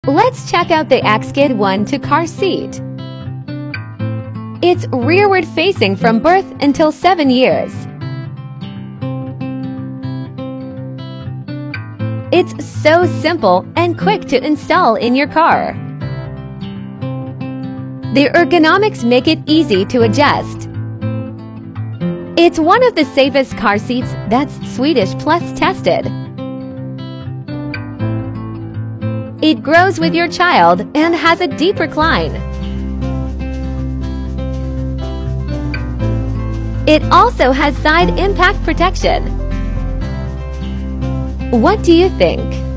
Let's check out the Xkid 1-2 car seat. It's rearward facing from birth until 7 years. It's so simple and quick to install in your car. The ergonomics make it easy to adjust. It's one of the safest car seats that's Swedish Plus tested. It grows with your child and has a deep recline. It also has side impact protection. What do you think?